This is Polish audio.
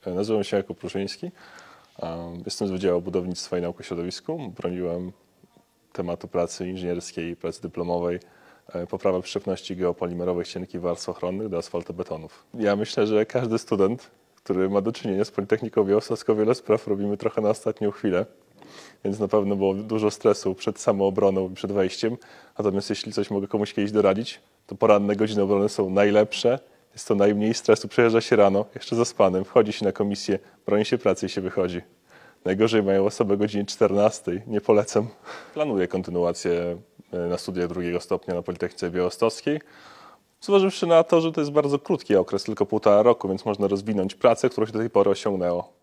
Nazywam się Jakub Pruszyński. Jestem z Wydziału Budownictwa i Nauk o Środowisku. Broniłem tematu pracy inżynierskiej, pracy dyplomowej, poprawa przyczepności geopolimerowych cienkich warstw ochronnych do asfaltobetonów. Ja myślę, że każdy student, który ma do czynienia z Politechniką Białostocką, wiele spraw robimy trochę na ostatnią chwilę, więc na pewno było dużo stresu przed samoobroną i przed wejściem. Natomiast jeśli coś mogę komuś kiedyś doradzić, to poranne godziny obrony są najlepsze. Jest to najmniej stresu. Przyjeżdża się rano, jeszcze zaspanym, wchodzi się na komisję, broni się pracy i się wychodzi. Najgorzej mają osoby o godzinie 14. Nie polecam. Planuję kontynuację na studiach drugiego stopnia na Politechnice Białostockiej. Zważywszy na to, że to jest bardzo krótki okres, tylko 1,5 roku, więc można rozwinąć pracę, którą się do tej pory osiągnęło.